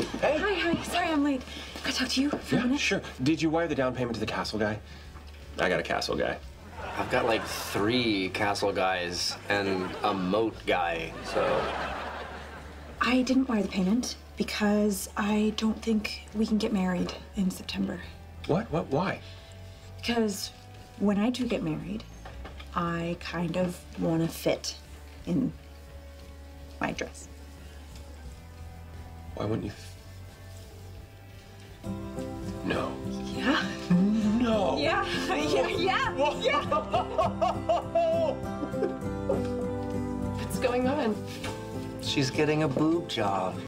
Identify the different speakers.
Speaker 1: Hey.
Speaker 2: Hi. Sorry I'm late. Can I talk to you for a minute?
Speaker 1: Sure. Did you wire the down payment to the Castle guy? I got a Castle guy.
Speaker 3: I've got like 3 Castle guys and a Moat guy, so...
Speaker 2: I didn't wire the payment because I don't think we can get married in September.
Speaker 1: What? Why?
Speaker 2: Because when I do get married, I kind of want to fit in my dress.
Speaker 1: Why wouldn't you? No.
Speaker 2: Yeah.
Speaker 1: No.
Speaker 2: Yeah. What's going on?
Speaker 3: She's getting a boob job.